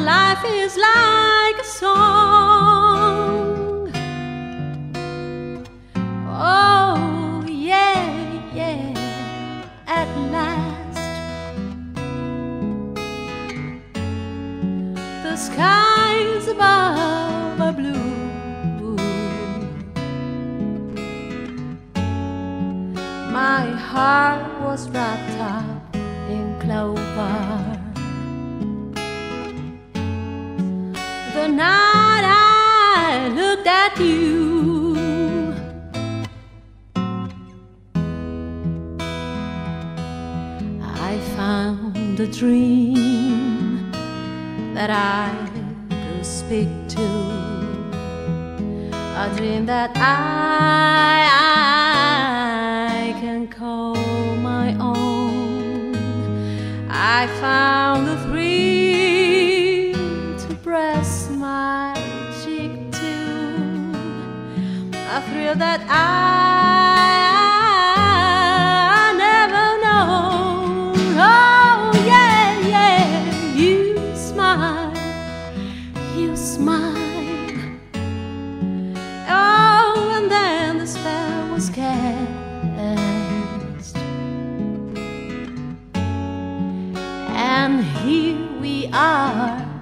life is like a song. Oh yeah, yeah, at last the skies above are blue. My heart was wrapped up in clover. The night I looked at you, I found a dream that I could speak to, a dream that I can call my own. I found the thrill to press my cheek to, a thrill that I never known. Oh yeah, yeah, you smile, you smile. Oh, and then the spell was cast, and here we are